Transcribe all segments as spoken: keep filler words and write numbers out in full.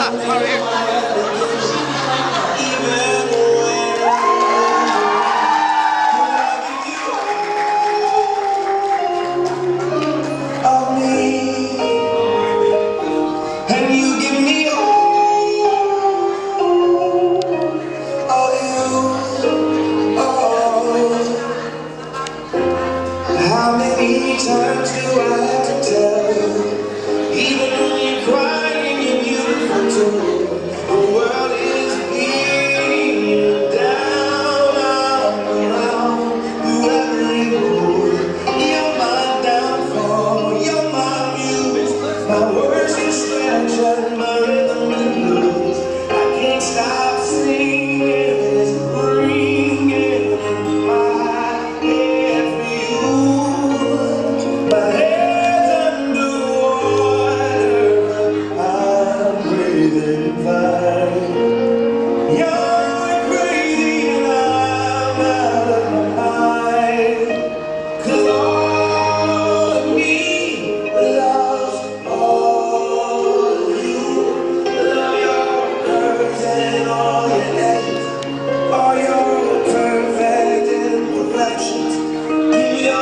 Times do I have to tell you, even when you're crying, you're beautiful too. The world is beating you down, I'm around you every move. You're my downfall, you're my muse, my words can stretch and my rhythm and blues. I can't stop singing, it's ringing in my head for you. My head's underwater, I'm breathing fine. You're crazy and I'm out of my mind. 'Cause all of me loves all of you. Love your curves and all your edges, all your perfect imperfections. Give your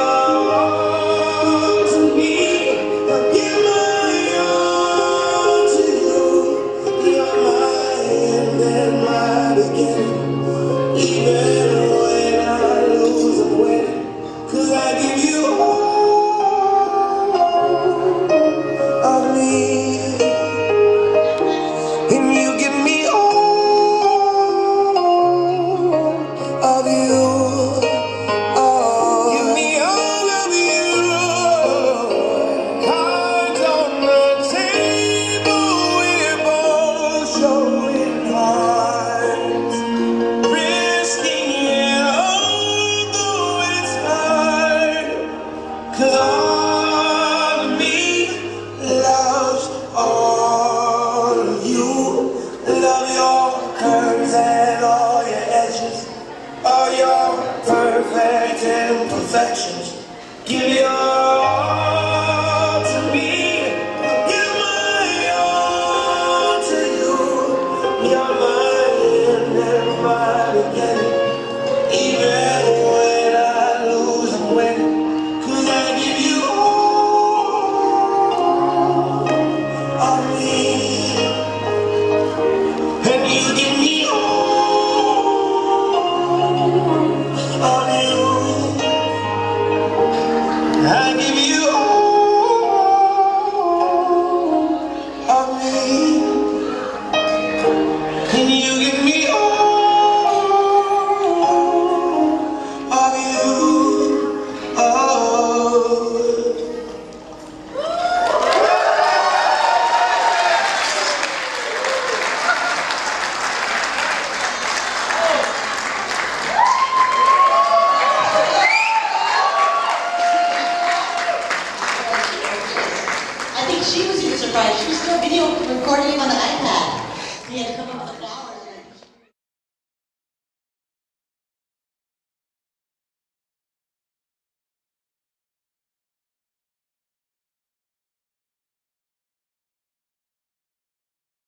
all your perfect imperfections. Give your all to me, give my all to you. You're my end and my beginning. Even when I lose, I'm winning. 'Cause I give you all of me, and you give me all. I give you all of me, and you give me all of you. Oh. She was even surprised. She was still video recording him on the iPad. He had to come up with a flower.